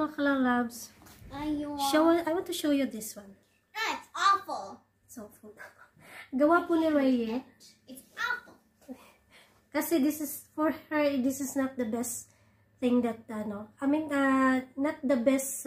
mga kalalabs. I want to show you this one. It's awful. It's awful. Gawa po ni Ray. It's awful. Kasi this is, for her, this is not the best thing that, not the best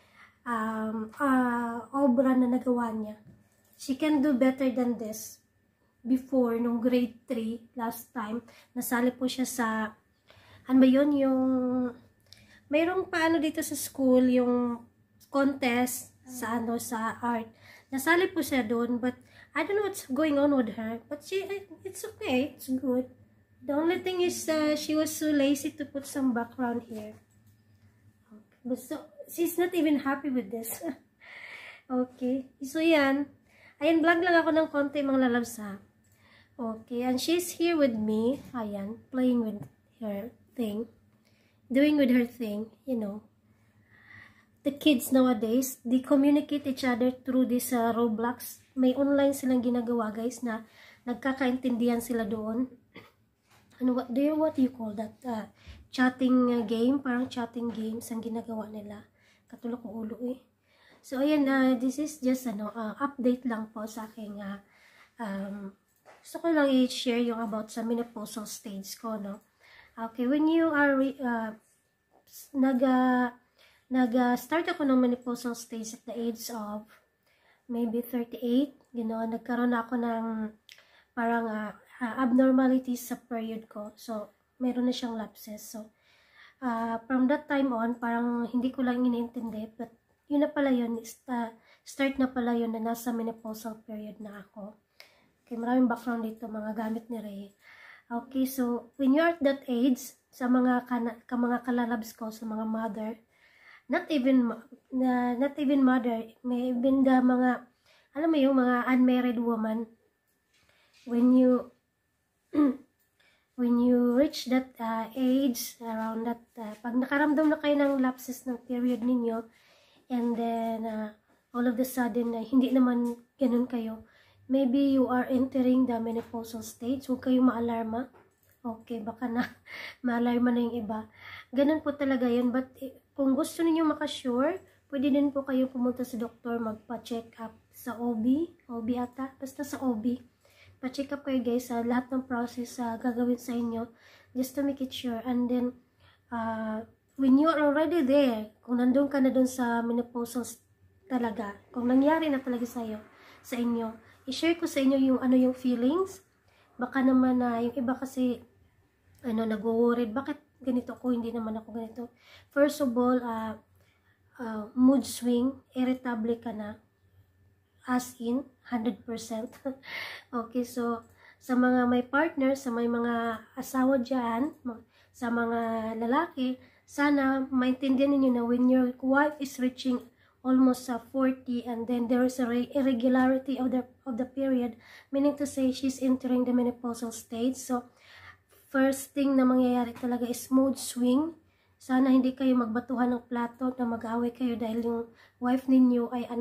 obra na nagawa niya. She can do better than this. Before, nung grade 3, last time, nasali po siya sa, ano ba yun, yung, mayroong paano dito sa school, yung contest sa, sa art. Nasali po siya doon, but, I don't know what's going on with her, but it's okay, it's good. The only thing is, she was so lazy to put some background here. Okay. But so, she's not even happy with this. Okay, so yan. Ayan, vlog lang ako ng konti mga lalabs ha. Okay, and she's here with me. Ayan, playing with her thing. Doing with her thing, you know. The kids nowadays, they communicate each other through this Roblox. May online silang ginagawa, guys, na nagkakaintindihan sila doon. And what do you call that? Chatting game, parang chatting games ang ginagawa nila. Katulad ko ulo eh. So, ayan, this is just, update lang po sa aking, gusto ko lang i-share yung about sa menopausal stage ko, no? Okay, when you are, nag-start ako ng menopausal stage at the age of maybe 38, nagkaroon ako ng parang abnormalities sa period ko. So, meron na siyang lapses. So, from that time on, parang hindi ko lang iniintindi, but yun na pala yun, start na pala yun na nasa menopausal period na ako. Okay, maraming background dito, mga gamit ni Ray. Okay, so, when you are at that age, sa mga kalalabs ko, sa mga mother, not even mother, may even the mga, alam mo yung mga unmarried woman, when you reach that age, around that, pag nakaramdam na kayo ng lapses ng period ninyo, and then, all of the sudden, hindi naman ganun kayo, maybe you are entering the menopausal stage. Huwag kayong maalarma. Okay, baka na maalarma na yung iba. Ganun po talaga yun. But kung gusto niyo makasure, pwede din po kayo pumunta sa doktor, magpa-check up sa OB. OB ata. Basta sa OB. Pa-check up kayo guys sa lahat ng process gagawin sa inyo. Just to make it sure. And then, when you are already there, kung nandun ka na dun sa menopausal talaga, kung nangyari na talaga sa inyo, i-share ko sa inyo yung yung feelings. Baka naman yung iba kasi nag-worried, bakit ganito ako, hindi naman ako ganito. First of all, mood swing, irritable ka na, as in 100%. Okay, so sa mga may partner, sa may mga asawa dyan, sa mga lalaki, sana maintindihan niyo na when your wife is reaching almost 40 and then there is a irregularity of the period, meaning to say she's entering the menopausal stage. So first thing na mangyayari talaga is mood swing. Sana hindi kayo magbatuhan ng plato na mag-away kayo dahil yung wife ninyo ay ano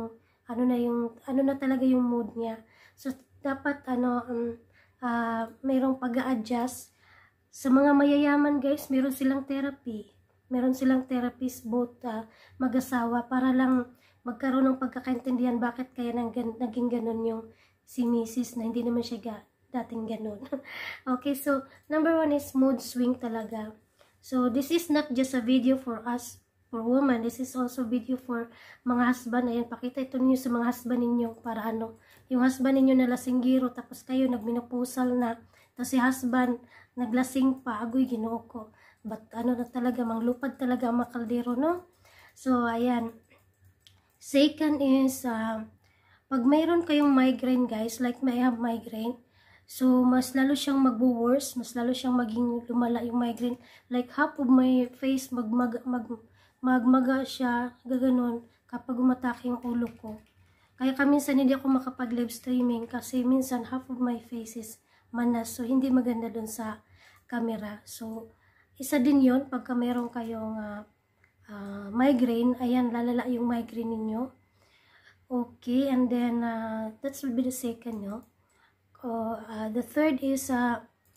na talaga yung mood niya. So dapat mayroong pag-a-adjust. Sa mga mayayaman guys, meron silang therapy. Meron silang therapist both mag-asawa para lang magkaroon ng pagkakaintindihan bakit kaya naging ganun yung si Mrs. na hindi naman siya dating ganun. Okay, so number 1 is mood swing talaga. So this is not just a video for us, for women. This is also video for mga husband. Ayan, pakita ito niyo sa mga husband ninyo para yung husband ninyo na lasinggiro tapos kayo nagmenopausal na. Tapos si husband naglasing pa, agoy ginoo ko. But na talaga, manglupad talaga ang makaldero, no? So, ayan. Second is, pag mayroon kayong migraine, guys, like may have migraine, so, mas lalo siyang magwo-worse, mas lalo siyang maging lumala yung migraine. Like, half of my face, magmaga siya, gaganon, kapag umatake yung ulo ko. Kaya minsan hindi ako makapag-live streaming kasi minsan half of my face is manas. So, hindi maganda dun sa camera. So, isa din yon pagka meron kayong migraine, ayan, lalala yung migraine ninyo. Okay, and then, that will be the second, no? The third is,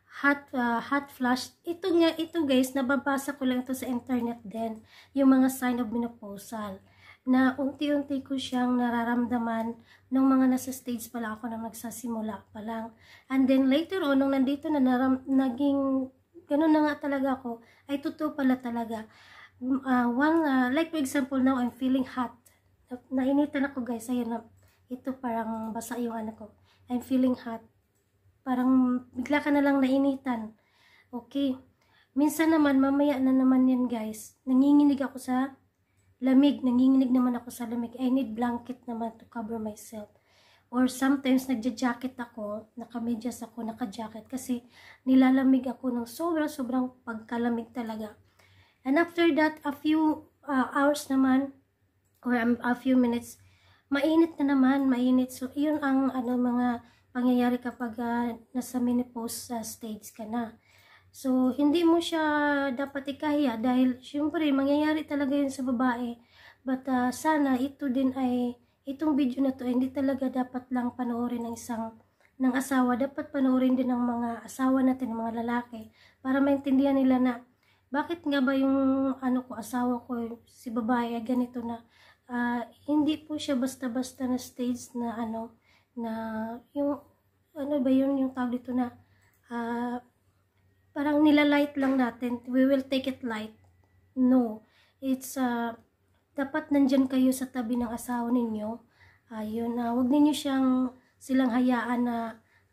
hot flash. Ito guys, nababasa ko lang ito sa internet din. Yung mga sign of menopausal. Na unti-unti ko siyang nararamdaman nung mga nasa stage pa lang ako nang nagsasimula pa lang. And then later on, nung nandito na naging ganun na nga talaga ako, ay totoo pala talaga. Like for example, now I'm feeling hot. Nainitan ako guys, ayun na. Ito parang basa yung ano ko. I'm feeling hot. Parang bigla ka na lang nainitan. Okay. Minsan naman, mamaya na naman yan guys. Nanginginig ako sa lamig. Nanginginig naman ako sa lamig. I need blanket naman to cover myself. Or sometimes, nagja-jacket ako. Nakamedyas ako, naka-jacket. Kasi nilalamig ako ng sobrang pagkalamig talaga. And after that, a few hours naman, or a few minutes, mainit na naman, mainit. So, yun ang mga pangyayari kapag nasa menopause stage ka na. So, hindi mo siya dapat ikahiya dahil syempre, mangyayari talaga yun sa babae. But sana ito din ay, itong video na to ay hindi talaga dapat lang panoorin ng asawa. Dapat panoorin din ng mga asawa natin, ng mga lalaki, para maintindihan nila na bakit nga ba yung asawa ko, si babae ay ganito na. Hindi po siya basta-basta na stage na na yung yung tawag dito na parang nilalight lang natin, we will take it light. No, it's dapat nandyan kayo sa tabi ng asawa ninyo. Wag ninyo silang hayaan na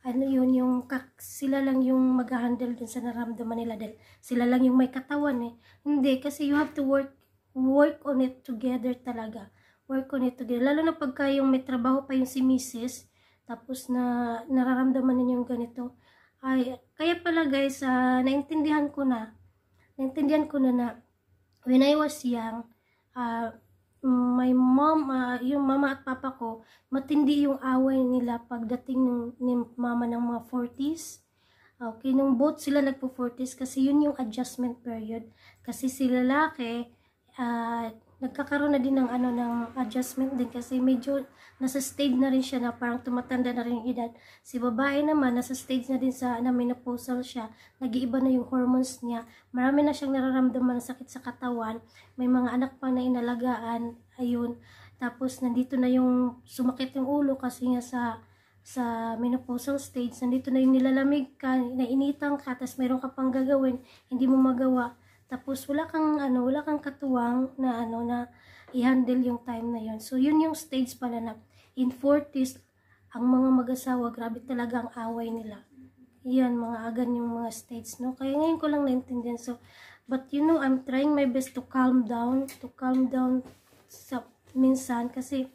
sila lang yung mag-handle dun sa naramdaman nila dahil sila lang yung may katawan Hindi, kasi you have to work on it together talaga. Work on it together. Lalo na pagka yung may trabaho pa yung si Mrs. Tapos na nararamdaman ninyo yung ganito. Kaya pala guys, naintindihan ko na na when I was young, my mom, yung mama at papa ko, matindi yung away nila pagdating ni mama ng mga 40s. Okay, nung both sila nagpo-40s kasi yun yung adjustment period. Kasi si lalaki, nagkakaroon na din ng ng adjustment din kasi medyo nasa stage na rin siya na parang tumatanda na rin yung edad. Si babae naman nasa stage na din na menopausal siya, nag-iiba na yung hormones niya, marami na siyang nararamdaman na sakit sa katawan, may mga anak pa na inalagaan, ayun. Tapos nandito na yung sumakit yung ulo kasi nga sa menopausal stage, nandito na yung nilalamig ka, nainitan ka, tapos mayroon ka pang gagawin, hindi mo magawa. Tapos wala kang katuwang na na i-handle yung time na yun. So yun yung stage pala na in 40s ang mga mag-asawa, grabe talaga ang away nila. Yan, mga agan yung mga stage, no? Kaya ngayon ko lang naintindihan. So, but I'm trying my best to calm down sa minsan kasi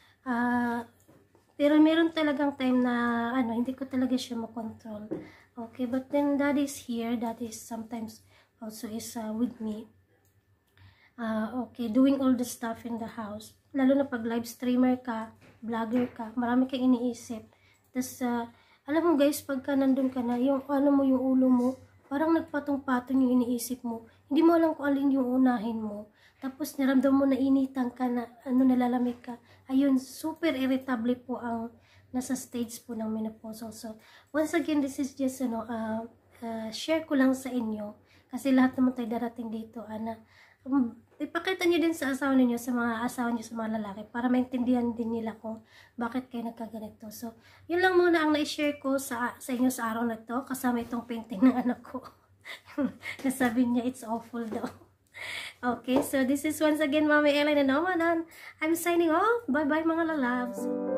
pero meron talagang time na hindi ko talaga siya makontrol. Okay, but then that is sometimes also is with me. Okay, doing all the stuff in the house. Lalo na pag live streamer ka, vlogger ka, marami kang iniisip. Tapos, alam mo guys, pagka nandun ka na, yung yung ulo mo, parang nagpatong-patong yung iniisip mo. Hindi mo alam kung alin yung unahin mo. Tapos, naramdam mo na initan ka na, nalalamig ka. Ayun, super irritable po ang nasa stage po ng menopausal. So, once again, this is just, share ko lang sa inyo. Kasi lahat naman tayo darating dito, ipakita nyo din sa asawa ninyo, sa mga asawa nyo, sa mga lalaki, para maintindihan din nila kung bakit kayo nagkaganito. So, yun lang muna ang na-share ko sa inyo sa araw na to, kasama itong painting ng anak ko. Nasabi niya, it's awful daw. Okay, so this is once again Momi Elyn and Oman. I'm signing off. Bye-bye mga lalabs.